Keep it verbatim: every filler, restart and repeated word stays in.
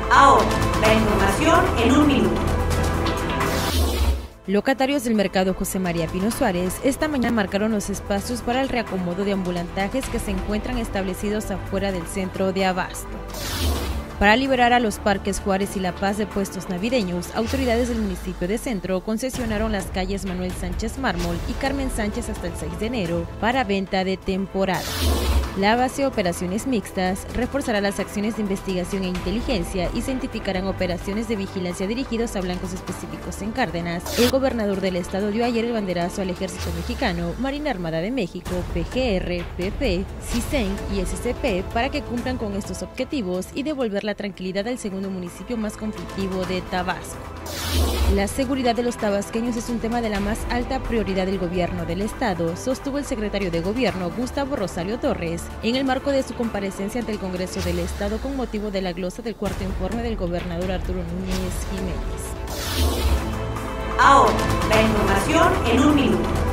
Ahora, la información en un minuto. Locatarios del mercado José María Pino Suárez esta mañana marcaron los espacios para el reacomodo de ambulantajes que se encuentran establecidos afuera del centro de abasto. Para liberar a los parques Juárez y La Paz de puestos navideños, autoridades del municipio de Centro concesionaron las calles Manuel Sánchez Mármol y Carmen Sánchez hasta el seis de enero para venta de temporada. La base Operaciones Mixtas reforzará las acciones de investigación e inteligencia y se identificarán operaciones de vigilancia dirigidos a blancos específicos en Cárdenas. El gobernador del estado dio ayer el banderazo al Ejército Mexicano, Marina Armada de México, P G R, P P, CISEN y S C P para que cumplan con estos objetivos y devolver la tranquilidad al segundo municipio más conflictivo de Tabasco. La seguridad de los tabasqueños es un tema de la más alta prioridad del gobierno del estado, sostuvo el secretario de Gobierno, Gustavo Rosario Torres, en el marco de su comparecencia ante el Congreso del Estado con motivo de la glosa del cuarto informe del gobernador Arturo Núñez Jiménez. Ahora, la información en un minuto.